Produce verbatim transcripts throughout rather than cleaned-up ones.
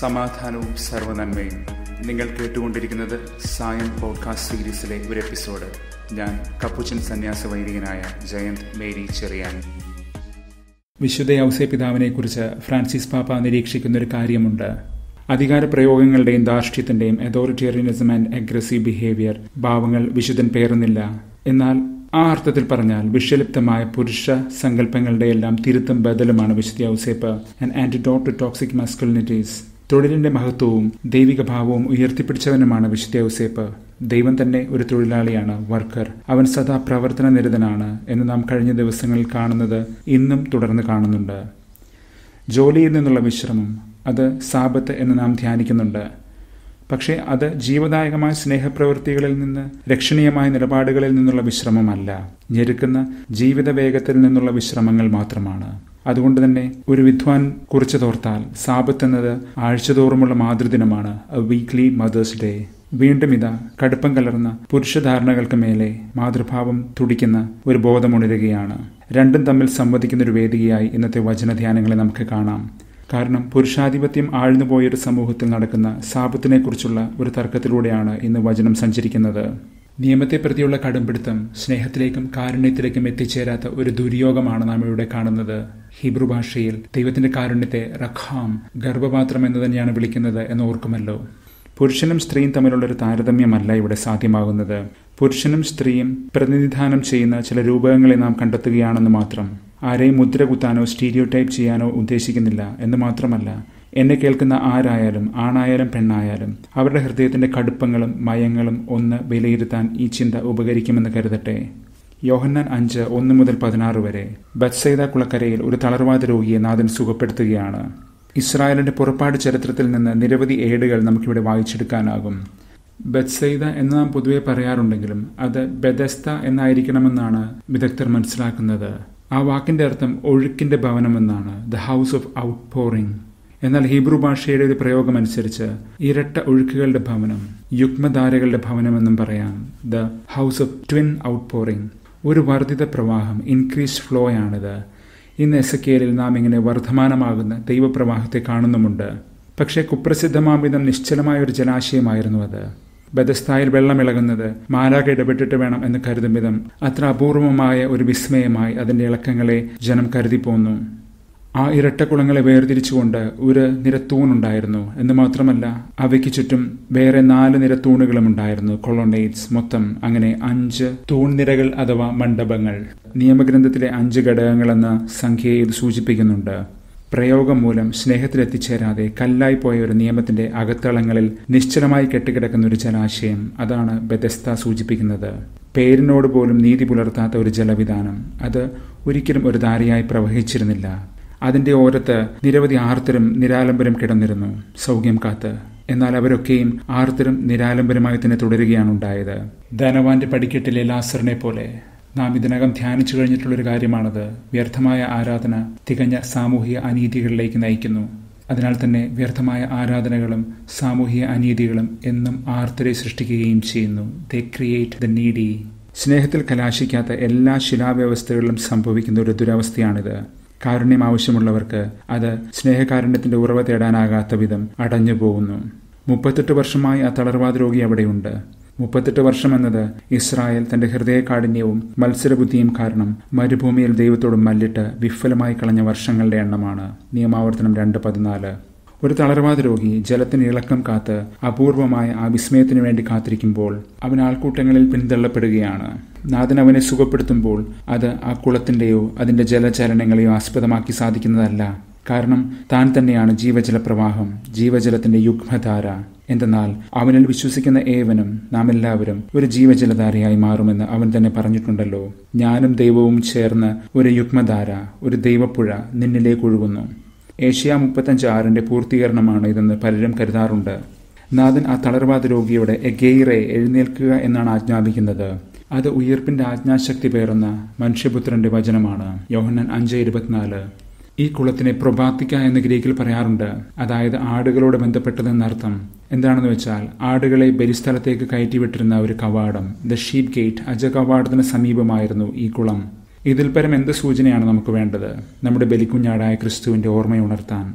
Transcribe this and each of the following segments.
സമാധാനവും സർവ്വനന്മയും. നിങ്ങൾ കേട്ടുകൊണ്ടിരിക്കുന്നത് സായം പോഡ്കാസ്റ്റ് സീരീസിലെ ഒരു എപ്പിസോഡ്. ഞാൻ കപ്പുച്ചൻ സന്യാസ വൈദികനായ ജയന്ത് മേരി ചെറിയാൻ. വിശുദ്ധ ഔസേപിതാവിനെ കുറിച്ച് ഫ്രാൻസിസ് പാപ്പ നിരീക്ഷിക്കുന്ന ഒരു കാര്യമുണ്ട്. അധികാര പ്രയോഗങ്ങളുടെയും ധാർഷ്ട്യത്തിന്റെയും അതോറിറ്റേറിയനിസം ആൻഡ് അഗ്രസീവ് ബിഹേവിയർ ഭാവങ്ങൾ വിശുദ്ധൻ പേറുന്നില്ല. എന്നാൽ ആ അർത്ഥത്തിൽ പറഞ്ഞാൽ വിഷലിപ്തമായ പുരുഷ സങ്കല്പങ്ങളുടെ എല്ലാം തിരുത്തും ബദലുമാണ് വിശുദ്ധ Ouseph. An antidote to toxic masculinities. തൊഴിലിന്റെ മഹത്വവും ദൈവിക ഭാവവും ഉയർത്തിപ്പിടിച്ചവനുമാണ് വിശുദ്ധ ഔസേപ്പ്. ദൈവം തന്നെ ഒരു തൊഴിലാളിയാണ്, വർക്കർ. അവൻ സദാ പ്രവർത്തന നിരതനാണ് എന്ന് നാം കഴിഞ്ഞ ദിവസങ്ങളിൽ കാണുന്നത് ഇന്നും തുടർന്ന് കാണുന്നുണ്ട്. ജോലിയിൽ നിന്നുള്ള വിശ്രമം, അത് സാബത്ത് എന്ന് നാം ധ്യാനിക്കുന്നുണ്ട്. പക്ഷേ അത് ജീവദായകമായ സ്നേഹപ്രവൃത്തികളിൽ നിന്ന്, രക്ഷണീയമായ നിലപാടുകളിൽ നിന്നുള്ള വിശ്രമമല്ല, ഞെരുക്കുന്ന ജീവിത വേഗത്തിൽ നിന്നുള്ള വിശ്രമങ്ങൾ മാത്രമാണ്. അതുകൊണ്ട് തന്നെ ഒരു വിദ്വാൻ കുറിച്ചു തോർത്താൽ സാബത്ത് എന്നത് ആഴ്ചതോറുമുള്ള മാതൃദിനമാണ്, എ വീക്ക്ലി മദേഴ്സ് ഡേ. വീണ്ടും ഇതാ കടുപ്പം കലർന്ന പുരുഷധാരണകൾക്ക് മേലെ മാതൃഭാവം തുടിക്കുന്ന ഒരു ബോധമുണരുകയാണ്. രണ്ടും തമ്മിൽ സംവദിക്കുന്ന ഒരു വേദികയായി ഇന്നത്തെ വചനധ്യാനങ്ങളെ നമുക്ക് കാണാം. കാരണം പുരുഷാധിപത്യം ആഴ്ന്നുപോയൊരു സമൂഹത്തിൽ നടക്കുന്ന സാബത്തിനെ കുറിച്ചുള്ള ഒരു തർക്കത്തിലൂടെയാണ് ഇന്ന് വചനം സഞ്ചരിക്കുന്നത്. നിയമത്തെ പ്രതിയുള്ള കടുംപിടുത്തം സ്നേഹത്തിലേക്കും കാരുണ്യത്തിലേക്കും എത്തിച്ചേരാത്ത ഒരു ദുര്യോഗമാണ് നാം ഇവിടെ കാണുന്നത്. ഹീബ്രു ഭാഷയിൽ ദൈവത്തിന്റെ കാരുണ്യത്തെ റഖാം, ഗർഭപാത്രം എന്ന് തന്നെയാണ് വിളിക്കുന്നത് എന്ന് ഓർക്കുമല്ലോ. പുരുഷനും സ്ത്രീയും തമ്മിലുള്ള ഒരു താരതമ്യമല്ല ഇവിടെ സാധ്യമാകുന്നത്. പുരുഷനും സ്ത്രീയും പ്രതിനിധാനം ചെയ്യുന്ന ചില രൂപകങ്ങളെ നാം കണ്ടെത്തുകയാണെന്ന് മാത്രം. ആരെയും മുദ്ര കുത്താനോ സ്റ്റീരിയോ ടൈപ്പ് ചെയ്യാനോ ഉദ്ദേശിക്കുന്നില്ല എന്ന് മാത്രമല്ല, എന്നെ കേൾക്കുന്ന ആരായാലും, ആണായാലും പെണ്ണായാലും, അവരുടെ ഹൃദയത്തിന്റെ കടുപ്പങ്ങളും മയങ്ങളും ഒന്ന് വിലയിരുത്താൻ ഈ ചിന്ത ഉപകരിക്കുമെന്ന് കരുതട്ടെ. യോഹന്നാൻ അഞ്ച് ഒന്ന് മുതൽ പതിനാറ് വരെ ബത്സൈദ കുളക്കരയിൽ ഒരു തളർവാദ രോഗിയെ നാഥൻ സുഖപ്പെടുത്തുകയാണ്. ഇസ്രായേലിന്റെ പുറപ്പാട് ചരിത്രത്തിൽ നിന്ന് നിരവധി ഏടുകൾ നമുക്കിവിടെ വായിച്ചെടുക്കാനാകും. ബത്സൈദ എന്ന് നാം പൊതുവെ പറയാറുണ്ടെങ്കിലും അത് ബെഥസ്ത എന്നായിരിക്കണമെന്നാണ് വിദഗ്ധർ മനസ്സിലാക്കുന്നത്. ആ വാക്കിന്റെ അർത്ഥം ഒഴുക്കിന്റെ ഭവനം എന്നാണ്, the house of outpouring. എന്നാൽ ഹീബ്രു ഭാഷയുടെ ഒരു പ്രയോഗം അനുസരിച്ച് ഇരട്ട ഒഴുക്കുകളുടെ ഭവനം, യുഗ്മധാരകളുടെ ഭവനമെന്നും പറയാം, the house of twin outpouring. ഒരു വർദ്ധിത പ്രവാഹം, ഇൻക്രീസ്ഡ് ഫ്ലോ ആണിത്. ഇന്ന് എസെക്കിയേലിൽ നാം ഇങ്ങനെ വർദ്ധമാനമാകുന്ന ദൈവപ്രവാഹത്തെ കാണുന്നുമുണ്ട്. പക്ഷേ കുപ്രസിദ്ധമാംവിധം നിശ്ചലമായ ഒരു ജലാശയമായിരുന്നു അത്. ബെഥസ്തായിൽ വെള്ളമിളകുന്നത് മാലാഖ ഇടപെട്ടിട്ട് വേണം എന്ന് കരുതും വിധം അത്ര അപൂർവമായ ഒരു വിസ്മയമായി അതിന്റെ ഇളക്കങ്ങളെ ജനം കരുതിപ്പോന്നു. ആ ഇരട്ടക്കുളങ്ങളെ വേർതിരിച്ചുകൊണ്ട് ഒരു നിരത്തൂണുണ്ടായിരുന്നു എന്ന് മാത്രമല്ല, അവയ്ക്ക് ചുറ്റും വേറെ നാല് നിരത്തൂണുകളും ഉണ്ടായിരുന്നു, കൊളോണേറ്റ്സ്. മൊത്തം അങ്ങനെ അഞ്ച് തൂൺനിരകൾ അഥവാ മണ്ഡപങ്ങൾ. നിയമഗ്രന്ഥത്തിലെ അഞ്ച് ഘടകങ്ങളെന്ന സംഖ്യയെ ഇത് സൂചിപ്പിക്കുന്നുണ്ട്. പ്രയോഗം മൂലം സ്നേഹത്തിലെത്തിച്ചേരാതെ കല്ലായി പോയ ഒരു നിയമത്തിന്റെ അകത്തളങ്ങളിൽ നിശ്ചലമായി കെട്ടിക്കിടക്കുന്ന ഒരു ജലാശയം, അതാണ് ബെഥസ്ത സൂചിപ്പിക്കുന്നത്. പേരിനോട് പോലും നീതി പുലർത്താത്ത ഒരു ജലവിധാനം. അത് ഒരിക്കലും ഒരു ധാരയായി പ്രവഹിച്ചിരുന്നില്ല. അതിന്റെ ഓരത്ത് നിരവധി ആർത്തരും നിരാലംബരും കിടന്നിരുന്നു, സൗഖ്യം കാത്ത്. എന്നാൽ അവരൊക്കെയും ആർത്തരും നിരാലംബരമായി തന്നെ തുടരുകയാണ് ഉണ്ടായത്. ധനവാന്റെ പടിക്കെട്ടിലെ ലാസറിനെ പോലെ. നാം ഇതിനകം ധ്യാനിച്ചു കഴിഞ്ഞിട്ടുള്ളൊരു കാര്യമാണത്. വ്യർത്ഥമായ ആരാധന തികഞ്ഞ സാമൂഹിക അനീതികളിലേക്ക് നയിക്കുന്നു. അതിനാൽ തന്നെ വ്യർത്ഥമായ ആരാധനകളും സാമൂഹിക അനീതികളും എന്നും ആർത്തരെ സൃഷ്ടിക്കുകയും ചെയ്യുന്നു. They create the needy. സ്നേഹത്തിൽ കലാശിക്കാത്ത എല്ലാ ശിലാവ്യവസ്ഥകളിലും സംഭവിക്കുന്ന ഒരു ദുരവസ്ഥയാണിത്. കാരുണ്യം ആവശ്യമുള്ളവർക്ക് അത് സ്നേഹകാരുണ്യത്തിന്റെ ഉറവ തേടാനാകാത്ത വിധം അടഞ്ഞു പോകുന്നു. മുപ്പത്തെട്ട് വർഷമായി ആ തളർവാദ രോഗി അവിടെയുണ്ട്. മുപ്പത്തെട്ട് വർഷം എന്നത് ഇസ്രായേൽ തന്റെ ഹൃദയകാഠിന്യവും മത്സരബുദ്ധിയും കാരണം മരുഭൂമിയിൽ ദൈവത്തോട് മല്ലിട്ട് വിഫലമായി കളഞ്ഞ വർഷങ്ങളുടെ എണ്ണമാണ്. നിയമാവർത്തനം രണ്ട് പതിനാല്. ഒരു തളർവാദ രോഗി ജലത്തിന് ഇളക്കം കാത്ത് അപൂർവമായ ആ വിസ്മയത്തിനു വേണ്ടി കാത്തിരിക്കുമ്പോൾ അവൻ ആൾക്കൂട്ടങ്ങളിൽ പിന്തള്ളപ്പെടുകയാണ്. നാഥൻ അവനെ സുഖപ്പെടുത്തുമ്പോൾ അത് ആ കുളത്തിന്റെയോ അതിന്റെ ജലചലനങ്ങളെയോ ആസ്പദമാക്കി സാധിക്കുന്നതല്ല. കാരണം താൻ തന്നെയാണ് ജീവജല പ്രവാഹം, ജീവജലത്തിന്റെ യുഗ്മധാര. എന്തെന്നാൽ അവനിൽ വിശ്വസിക്കുന്ന ഏവനും, നാം എല്ലാവരും ഒരു ജീവജലധാരയായി മാറുമെന്ന് അവൻ തന്നെ പറഞ്ഞിട്ടുണ്ടല്ലോ. ഞാനും ദൈവവും ചേർന്ന് ഒരു യുഗ്മധാര, ഒരു ദൈവപ്പുഴ നിന്നിലേക്ക് ഒഴുകുന്നു. ഏഷ്യ മുപ്പത്തഞ്ച് ആറിന്റെ പൂർത്തീകരണമാണ് ഇതെന്ന് പലരും കരുതാറുണ്ട്. നാഥൻ ആ തളർവാദ രോഗിയോടെ എഗെയ്റെ, എഴുന്നേൽക്കുക എന്നാണ് ആജ്ഞാപിക്കുന്നത്. അത് ഉയർപ്പിന്റെ ആജ്ഞാശക്തി പേറുന്ന മനുഷ്യപുത്രന്റെ വചനമാണ്. യോഹന്നാൻ അഞ്ച് ഇരുപത്തിനാല്. ഈ കുളത്തിനെ പ്രൊബാത്തിക്ക എന്ന് ഗ്രീക്കിൽ പറയാറുണ്ട്. അതായത് ആടുകളോട് ബന്ധപ്പെട്ടതെന്നർത്ഥം. എന്താണെന്ന് വെച്ചാൽ ആടുകളെ ബലിസ്ഥലത്തേക്ക് കയറ്റിവിട്ടിരുന്ന ഒരു കവാടം, ദ ഷീപ്പ് ഗേറ്റ്, അജ കവാടത്തിന് സമീപമായിരുന്നു ഈ കുളം. ഇതിൽ പരം എന്ത് സൂചനയാണ് നമുക്ക് വേണ്ടത്? നമ്മുടെ ബലിക്കുഞ്ഞാടായ ക്രിസ്തുവിന്റെ ഓർമ്മയുണർത്താൻ.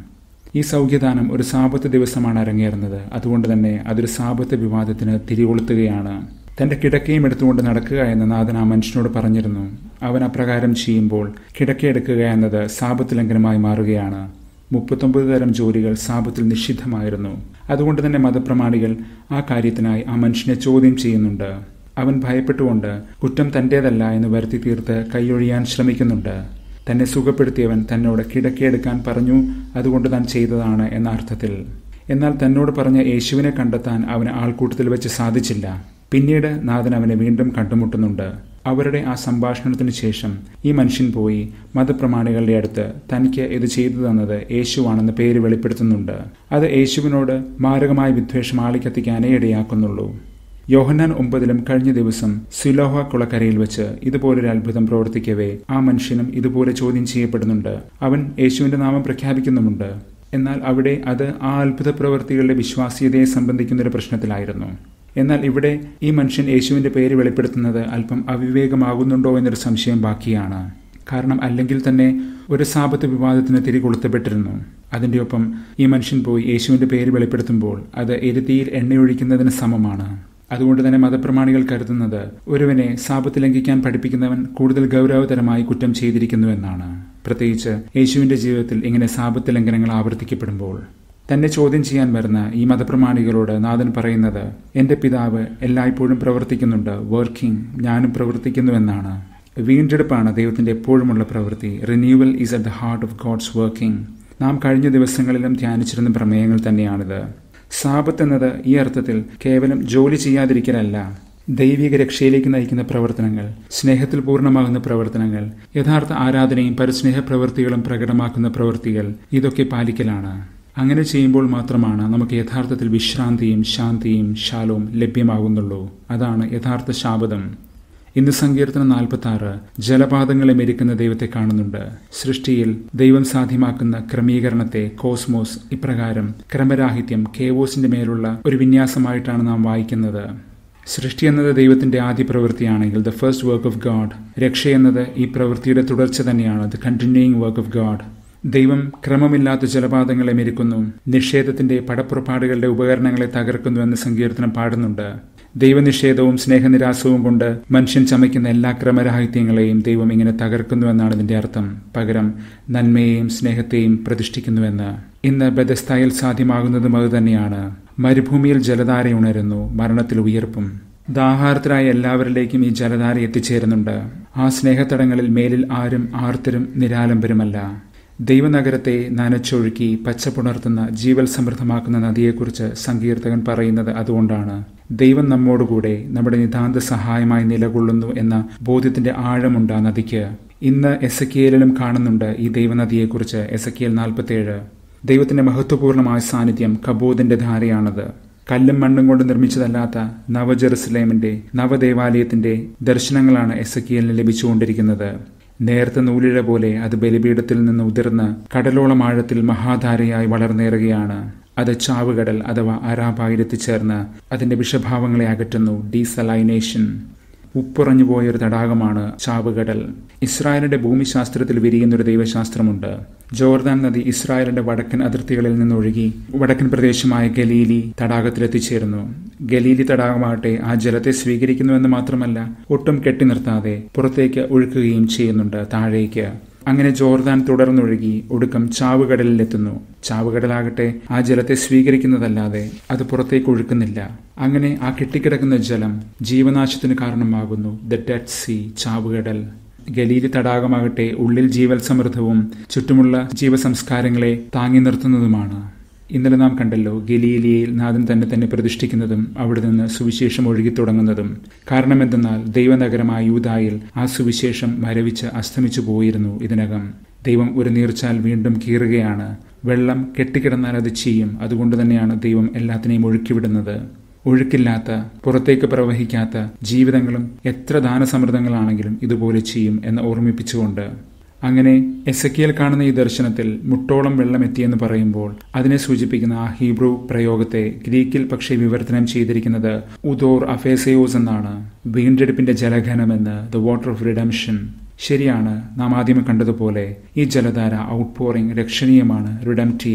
ഈ സൗഖ്യദാനം ഒരു സാബത്ത് ദിവസമാണ് അരങ്ങേറുന്നത്. അതുകൊണ്ട് തന്നെ അതൊരു സാബത്ത് വിവാദത്തിന് തിരികൊളുത്തുകയാണ്. തന്റെ കിടക്കയും എടുത്തുകൊണ്ട് നടക്കുക എന്ന് നാഥൻ ആ മനുഷ്യനോട് പറഞ്ഞിരുന്നു. അവൻ അപ്രകാരം ചെയ്യുമ്പോൾ കിടക്കയെടുക്കുക എന്നത് സാബത്ത് ലംഘനമായി മാറുകയാണ്. മുപ്പത്തൊമ്പത് തരം ജോലികൾ സാബത്തിൽ നിഷിദ്ധമായിരുന്നു. അതുകൊണ്ട് തന്നെ മതപ്രമാണികൾ ആ കാര്യത്തിനായി ആ മനുഷ്യനെ ചോദ്യം ചെയ്യുന്നുണ്ട്. അവൻ ഭയപ്പെട്ടുകൊണ്ട് കുറ്റം തന്റേതല്ല എന്ന് വരുത്തി തീർത്ത് കൈയൊഴിയാൻ ശ്രമിക്കുന്നുണ്ട്. തന്നെ സുഖപ്പെടുത്തിയവൻ തന്നോട് കിടക്കയെടുക്കാൻ പറഞ്ഞു, അതുകൊണ്ട് താൻ ചെയ്തതാണ് എന്ന അർത്ഥത്തിൽ. എന്നാൽ തന്നോട് പറഞ്ഞ യേശുവിനെ കണ്ടെത്താൻ അവന് ആൾക്കൂട്ടത്തിൽ വെച്ച് സാധിച്ചില്ല. പിന്നീട് നാഥൻ അവനെ വീണ്ടും കണ്ടുമുട്ടുന്നുണ്ട്. അവരുടെ ആ സംഭാഷണത്തിന് ശേഷം ഈ മനുഷ്യൻ പോയി മതപ്രമാണികളുടെ അടുത്ത് തനിക്ക് ഇത് ചെയ്തു തന്നത് യേശുവാണെന്ന് പേര് വെളിപ്പെടുത്തുന്നുണ്ട്. അത് യേശുവിനോട് മാരകമായ വിദ്വേഷം ആളിക്കത്തിക്കാനേ ഇടയാക്കുന്നുള്ളൂ. യോഹന്നാൻ ഒമ്പതിലും കഴിഞ്ഞ ദിവസം സിലോഹ കുളക്കരയിൽ വെച്ച് ഇതുപോലൊരു അത്ഭുതം പ്രവർത്തിക്കവേ ആ മനുഷ്യനും ഇതുപോലെ ചോദ്യം ചെയ്യപ്പെടുന്നുണ്ട്. അവൻ യേശുവിന്റെ നാമം പ്രഖ്യാപിക്കുന്നുമുണ്ട്. എന്നാൽ അവിടെ അത് ആ അത്ഭുത പ്രവൃത്തികളുടെ വിശ്വാസ്യതയെ സംബന്ധിക്കുന്നൊരു പ്രശ്നത്തിലായിരുന്നു. എന്നാൽ ഇവിടെ ഈ മനുഷ്യൻ യേശുവിന്റെ പേര് വെളിപ്പെടുത്തുന്നത് അല്പം അവിവേകമാകുന്നുണ്ടോ എന്നൊരു സംശയം ബാക്കിയാണ്. കാരണം അല്ലെങ്കിൽ തന്നെ ഒരു സാബത്ത് വിവാദത്തിന് തിരികൊളുത്തപ്പെട്ടിരുന്നു. അതിന്റെ ഒപ്പം ഈ മനുഷ്യൻ പോയി യേശുവിന്റെ പേര് വെളിപ്പെടുത്തുമ്പോൾ അത് എരുതിയിൽ എണ്ണയൊഴിക്കുന്നതിന് സമമാണ്. അതുകൊണ്ട് തന്നെ മതപ്രമാണികൾ കരുതുന്നത് ഒരുവനെ സാബത്ത് ലംഘിക്കാൻ പഠിപ്പിക്കുന്നവൻ കൂടുതൽ ഗൗരവതരമായി കുറ്റം ചെയ്തിരിക്കുന്നുവെന്നാണ്. പ്രത്യേകിച്ച് യേശുവിന്റെ ജീവിതത്തിൽ ഇങ്ങനെ സാബത്ത് ലംഘനങ്ങൾ ആവർത്തിക്കപ്പെടുമ്പോൾ തന്നെ ചോദ്യം ചെയ്യാൻ വരുന്ന ഈ മതപ്രമാണികളോട് നാഥൻ പറയുന്നത്, എന്റെ പിതാവ് എല്ലായ്പ്പോഴും പ്രവർത്തിക്കുന്നുണ്ട്, വർക്കിംഗ്, ഞാനും പ്രവർത്തിക്കുന്നുവെന്നാണ്. വീണ്ടെടുപ്പാണ് ദൈവത്തിന്റെ എപ്പോഴുമുള്ള പ്രവൃത്തി. Renewal is at the heart of God's working. നാം കഴിഞ്ഞ ദിവസങ്ങളിലും ധ്യാനിച്ചിരുന്ന പ്രമേയങ്ങൾ തന്നെയാണിത്. സാബത്ത് എന്നത് ഈ അർത്ഥത്തിൽ കേവലം ജോലി ചെയ്യാതിരിക്കലല്ല, ദൈവിക രക്ഷയിലേക്ക് നയിക്കുന്ന പ്രവർത്തനങ്ങൾ, സ്നേഹത്തിൽ പൂർണ്ണമാകുന്ന പ്രവർത്തനങ്ങൾ, യഥാർത്ഥ ആരാധനയും പരസ്നേഹ പ്രവൃത്തികളും പ്രകടമാക്കുന്ന പ്രവൃത്തികൾ, ഇതൊക്കെ പാലിക്കലാണ്. അങ്ങനെ ചെയ്യുമ്പോൾ മാത്രമാണ് നമുക്ക് യഥാർത്ഥത്തിൽ വിശ്രാന്തിയും ശാന്തിയും ശാലോം ലഭ്യമാകുന്നുള്ളൂ. അതാണ് യഥാർത്ഥ ശാബതം. ഇന്ന് സങ്കീർത്തനം നാൽപ്പത്തി ആറ് ജലപാതങ്ങളെ മെരിക്കുന്ന ദൈവത്തെ കാണുന്നുണ്ട്. സൃഷ്ടിയിൽ ദൈവം സാധ്യമാക്കുന്ന ക്രമീകരണത്തെ കോസ്മോസ് ഇപ്രകാരം ക്രമരാഹിത്യം കേവോസിന്റെ മേലുള്ള ഒരു വിന്യാസമായിട്ടാണ് നാം വായിക്കുന്നത്. സൃഷ്ടി എന്നത് ദൈവത്തിന്റെ ആദ്യ പ്രവൃത്തിയാണെങ്കിൽ the first work of God, രക്ഷയെന്നത് ഈ പ്രവൃത്തിയുടെ തുടർച്ച തന്നെയാണ്, the continuing work of God. ദൈവം ക്രമമില്ലാത്ത ജലപാതങ്ങളെ മെരിക്കുന്നു, നിഷേധത്തിന്റെ പടപ്പുറപ്പാടുകളുടെ ഉപകരണങ്ങളെ തകർക്കുന്നുവെന്ന് സങ്കീർത്തനം പാടുന്നുണ്ട്. ദൈവനിഷേധവും സ്നേഹനിരാസവും കൊണ്ട് മനുഷ്യൻ ചമയ്ക്കുന്ന എല്ലാ ക്രമരാഹിത്യങ്ങളെയും ദൈവം ഇങ്ങനെ തകർക്കുന്നുവെന്നാണ് ഇതിന്റെ അർത്ഥം. പകരം നന്മയെയും സ്നേഹത്തെയും പ്രതിഷ്ഠിക്കുന്നുവെന്ന്. ഇന്ന് ബെഥസ്തായിൽ സാധ്യമാകുന്നതും അതുതന്നെയാണ്. മരുഭൂമിയിൽ ജലധാരയുണരുന്നു, മരണത്തിൽ ഉയർപ്പും. ദാഹാർത്തരായ എല്ലാവരിലേക്കും ഈ ജലധാര എത്തിച്ചേരുന്നുണ്ട്. ആ സ്നേഹത്തടങ്ങളിൽ മേലിൽ ആരും ആർത്തരും നിരാലംബരുമല്ല. ദൈവനഗരത്തെ നനച്ചൊഴുക്കി പച്ചപ്പുണർത്തുന്ന ജീവൽ സമൃദ്ധമാക്കുന്ന നദിയെക്കുറിച്ച് സങ്കീർത്തകൻ പറയുന്നത് അതുകൊണ്ടാണ്. ദൈവം നമ്മോടുകൂടെ നമ്മുടെ നിതാന്ത സഹായമായി നിലകൊള്ളുന്നു എന്ന ബോധ്യത്തിന്റെ ആഴമുണ്ട് ആ നദിക്ക്. ഇന്ന് എസെക്കിയേലിലും കാണുന്നുണ്ട് ഈ ദൈവനദിയെക്കുറിച്ച്. എസെക്കിയേൽ നാൽപ്പത്തിയേഴ്. ദൈവത്തിന്റെ മഹത്വപൂർണമായ സാന്നിധ്യം കബോദിന്റെ ധാരയാണത്. കല്ലും മണ്ണും കൊണ്ട് നിർമ്മിച്ചതല്ലാത്ത നവ ജെറുസലേമിന്റെ നവദേവാലയത്തിന്റെ ദർശനങ്ങളാണ് എസെക്കിയേലിന് ലഭിച്ചുകൊണ്ടിരിക്കുന്നത്. നേർത്ത നൂലിഴ പോലെ അത് ബലിപീഠത്തിൽ നിന്ന് ഉതിർന്ന് കടലോളം ആഴത്തിൽ മഹാധാരയായി വളർന്നേറുകയാണ്. അത് ചാവുകടൽ അഥവാ അരാബായിലെത്തിച്ചേർന്ന് അതിന്റെ വിഷഭാവങ്ങളെ അകറ്റുന്നു. ഡീസലൈനേഷൻ. ഉപ്പുറഞ്ഞു പോയൊരു തടാകമാണ് ചാവുകടൽ. ഇസ്രായേലിന്റെ ഭൂമിശാസ്ത്രത്തിൽ വിരിയുന്നൊരു ദൈവശാസ്ത്രമുണ്ട്. ജോർദാൻ നദി ഇസ്രായേലിന്റെ വടക്കൻ അതിർത്തികളിൽ നിന്നൊഴുകി വടക്കൻ പ്രദേശമായ ഗലീലി തടാകത്തിലെത്തിച്ചേരുന്നു. ഗലീലി തടാകമാകട്ടെ ആ ജലത്തെ സ്വീകരിക്കുന്നുവെന്ന് മാത്രമല്ല, ഒട്ടും കെട്ടി നിർത്താതെ പുറത്തേക്ക് ഒഴുക്കുകയും ചെയ്യുന്നുണ്ട് താഴേക്ക്. അങ്ങനെ ജോർദാൻ തുടർന്നൊഴുകി ഒടുക്കം ചാവുകടലിലെത്തുന്നു. ചാവുകടലാകട്ടെ ആ ജലത്തെ സ്വീകരിക്കുന്നതല്ലാതെ അത് പുറത്തേക്ക് ഒഴുക്കുന്നില്ല. അങ്ങനെ ആ കെട്ടിക്കിടക്കുന്ന ജലം ജീവനാശത്തിന് കാരണമാകുന്നു. ദ ഡെഡ് സീ, ചാവുകടൽ. ഗലീലി തടാകമാകട്ടെ ഉള്ളിൽ ജീവൽ സമൃദ്ധവും ചുറ്റുമുള്ള ജീവസംസ്കാരങ്ങളെ താങ്ങി നിർത്തുന്നതുമാണ്. ഇന്നലെ നാം കണ്ടല്ലോ ഗലീലിയയിൽ നാഥൻ തന്നെ തന്നെ പ്രതിഷ്ഠിക്കുന്നതും അവിടെ നിന്ന് സുവിശേഷം ഒഴുകിത്തുടങ്ങുന്നതും. കാരണം എന്തെന്നാൽ ദൈവനഗരമായ യൂദായിൽ ആ സുവിശേഷം മരവിച്ച് അസ്തമിച്ചു പോയിരുന്നു. ഇതിനകം ദൈവം ഒരു നീർച്ചാൽ വീണ്ടും കീറുകയാണ്. വെള്ളം കെട്ടിക്കിടന്നാൽ അത് ചെയ്യും. അതുകൊണ്ട് തന്നെയാണ് ദൈവം എല്ലാത്തിനെയും ഒഴുക്കിവിടുന്നത്. ഒഴുക്കില്ലാത്ത, പുറത്തേക്ക് പ്രവഹിക്കാത്ത ജീവിതങ്ങളും എത്ര ദാനസമൃദ്ധങ്ങളാണെങ്കിലും ഇതുപോലെ ചെയ്യും എന്ന് ഓർമ്മിപ്പിച്ചുകൊണ്ട്, അങ്ങനെ എസെക്കിയേൽ കാണുന്ന ഈ ദർശനത്തിൽ മുട്ടോളം വെള്ളം എത്തിയെന്ന് പറയുമ്പോൾ അതിനെ സൂചിപ്പിക്കുന്ന ആ ഹീബ്രു പ്രയോഗത്തെ ഗ്രീക്കിൽ പക്ഷേ വിവർത്തനം ചെയ്തിരിക്കുന്നത് ഉദോർ അഫേസയോസ് എന്നാണ്. വീണ്ടെടുപ്പിന്റെ ജലഘനമെന്ന്, ദ വാട്ടർ ഓഫ് റിഡംഷൻ. ശരിയാണ്, നാം ആദ്യമേ കണ്ടതുപോലെ ഈ ജലധാര ഔട്ട്പോറിംഗ് രക്ഷണീയമാണ്, റിഡംറ്റീവ്.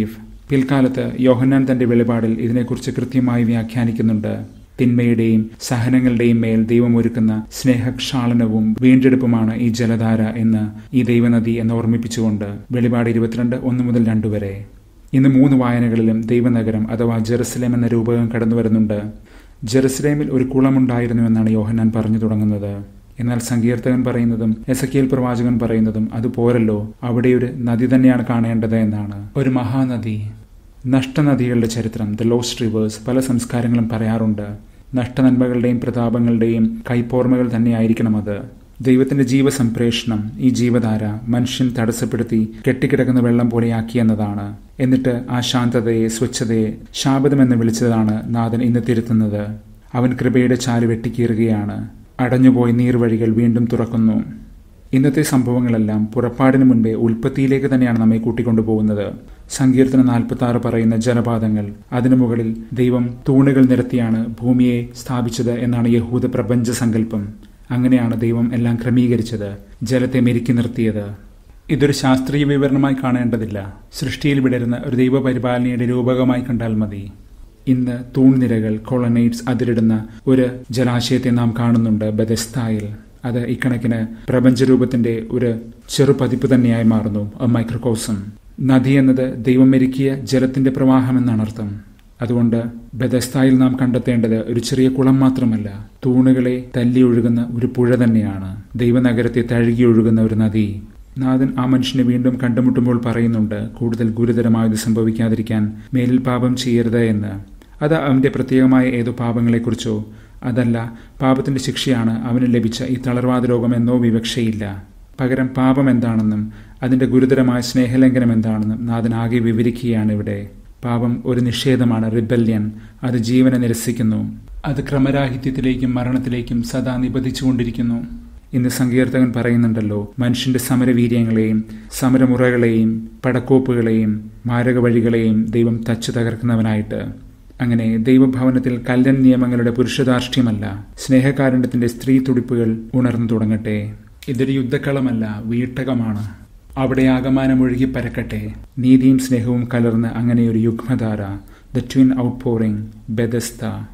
പിൽക്കാലത്ത് യോഹന്നാൻ തന്റെ വെളിപാടിൽ ഇതിനെക്കുറിച്ച് കൃത്യമായി വ്യാഖ്യാനിക്കുന്നുണ്ട്. തിന്മയുടെയും സഹനങ്ങളുടെയും മേൽ ദൈവം ഒരുക്കുന്ന സ്നേഹക്ഷാളനവും വീണ്ടെടുപ്പുമാണ് ഈ ജലധാര എന്ന്, ഈ ദൈവനദി എന്ന് ഓർമ്മിപ്പിച്ചുകൊണ്ട് വെളിപാട് ഇരുപത്തിരണ്ട് ഒന്ന് മുതൽ രണ്ട് വരെ. ഇന്ന് മൂന്ന് വായനകളിലും ദൈവനഗരം അഥവാ ജെറുസലേം എന്ന രൂപകം കടന്നു വരുന്നുണ്ട്. ജെറുസലേമിൽ ഒരു കുളമുണ്ടായിരുന്നു എന്നാണ് യോഹന്നാൻ പറഞ്ഞു തുടങ്ങുന്നത്. എന്നാൽ സങ്കീർത്തകൻ പറയുന്നതും എസെക്കിയേൽ പ്രവാചകൻ പറയുന്നതും അത് പോരല്ലോ, അവിടെ ഒരു നദി തന്നെയാണ് കാണേണ്ടത് എന്നാണ്. ഒരു മഹാനദി. നഷ്ടനദികളുടെ ചരിത്രം, ദ ലോസ്റ്റ് റിവേഴ്സ്, പല സംസ്കാരങ്ങളും പറയാറുണ്ട്. നഷ്ടനന്മകളുടെയും പ്രതാപങ്ങളുടെയും കൈപ്പോർമകൾ തന്നെയായിരിക്കണം അത്. ദൈവത്തിന്റെ ജീവസംപ്രേഷണം, ഈ ജീവധാര മനുഷ്യൻ തടസ്സപ്പെടുത്തി കെട്ടിക്കിടക്കുന്ന വെള്ളം പോലെയാക്കിയെന്നതാണ്. എന്നിട്ട് ആ ശാന്തതയെ, സ്വച്ഛതയെ ശാപതമെന്ന് വിളിച്ചതാണ് നാഥൻ ഇന്ന് തിരുത്തുന്നത്. അവൻ കൃപയുടെ ചാല് വെട്ടിക്കീറുകയാണ്. അടഞ്ഞുപോയി നീർവഴികൾ വീണ്ടും തുറക്കുന്നു. ഇന്നത്തെ സംഭവങ്ങളെല്ലാം പുറപ്പാടിന് മുൻപേ ഉൽപ്പത്തിയിലേക്ക് തന്നെയാണ് നമ്മെ കൂട്ടിക്കൊണ്ടുപോകുന്നത്. സങ്കീർത്തനം നാൽപ്പത്തി ആറ് പറയുന്ന ജലപാതങ്ങൾ, അതിനു മുകളിൽ ദൈവം തൂണുകൾ നിരത്തിയാണ് ഭൂമിയെ സ്ഥാപിച്ചത് എന്നാണ് യഹൂദ പ്രപഞ്ച സങ്കല്പം. അങ്ങനെയാണ് ദൈവം എല്ലാം ക്രമീകരിച്ചത്, ജലത്തെ മെരുക്കി നിർത്തിയത്. ഇതൊരു ശാസ്ത്രീയ വിവരണമായി കാണേണ്ടതില്ല. സൃഷ്ടിയിൽ വിടരുന്ന ഒരു ദൈവപരിപാലനയുടെ രൂപകമായി കണ്ടാൽ മതി. ഇന്ന് തൂൺനിരകൾ, കൊളനൈറ്റ്സ് അതിരിടുന്ന ഒരു ജലാശയത്തെ നാം കാണുന്നുണ്ട് ബെഥെസ്ദയിൽ. അത് ഇക്കണക്കിന് പ്രപഞ്ചരൂപത്തിന്റെ ഒരു ചെറുപതിപ്പ് തന്നെയായി മാറുന്നു, എ മൈക്രോകോസം. നദി എന്നത് ദൈവം മെരുക്കിയ ജലത്തിന്റെ പ്രവാഹം എന്നാണ് അർത്ഥം. അതുകൊണ്ട് ബെഥെസ്ദയിൽ നാം കണ്ടെത്തേണ്ടത് ഒരു ചെറിയ കുളം മാത്രമല്ല, തൂണുകളെ തല്ലി ഒഴുകുന്ന ഒരു പുഴ തന്നെയാണ്, ദൈവനഗരത്തെ തഴുകി ഒഴുകുന്ന ഒരു നദി. നാഥൻ ആ മനുഷ്യനെ വീണ്ടും കണ്ടുമുട്ടുമ്പോൾ പറയുന്നുണ്ട്, കൂടുതൽ ഗുരുതരമായത് സംഭവിക്കാതിരിക്കാൻ മേലിൽ പാപം ചെയ്യരുത് എന്ന്. അത് അവന്റെ പ്രത്യേകമായ ഏതോ പാപങ്ങളെക്കുറിച്ചോ, അതല്ല പാപത്തിന്റെ ശിക്ഷയാണ് അവന് ലഭിച്ച ഈ തളർവാദ രോഗം എന്നോ വിവക്ഷയില്ല. പകരം പാപം എന്താണെന്നും അതിന്റെ ഗുരുതരമായ സ്നേഹലംഘനം എന്താണെന്നും നാഥൻ ആകെ വിവരിക്കുകയാണ് ഇവിടെ. പാപം ഒരു നിഷേധമാണ്, റിബല്യൻ. അത് ജീവനെ നിരസിക്കുന്നു. അത് ക്രമരാഹിത്യത്തിലേക്കും മരണത്തിലേക്കും സദാ നിബന്ധിച്ചുകൊണ്ടിരിക്കുന്നു. ഇന്ന് സങ്കീർത്തകൻ പറയുന്നുണ്ടല്ലോ, മനുഷ്യന്റെ സമരവീര്യങ്ങളെയും സമരമുറകളെയും പടക്കോപ്പുകളെയും മാരക വഴികളെയും ദൈവം തച്ചു തകർക്കുന്നവനായിട്ട്. അങ്ങനെ ദൈവഭവനത്തിൽ കല്ലൻ നിയമങ്ങളുടെ പുരുഷധാർഷ്ട്യമല്ല, സ്നേഹകാരുണ്യത്തിന്റെ സ്ത്രീ തുടിപ്പുകൾ ഉണർന്നു തുടങ്ങട്ടെ. ഇതൊരു യുദ്ധക്കളമല്ല, വീട്ടകമാണ്. അവിടെ ആകമാനം ഒഴുകി പരക്കട്ടെ, നീതിയും സ്നേഹവും കലർന്ന് അങ്ങനെയൊരു യുഗ്മധാര, ദ ട്വിൻ ഔട്ട്പോറിംഗ്,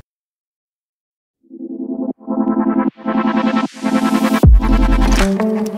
ബെഥെസ്ദ.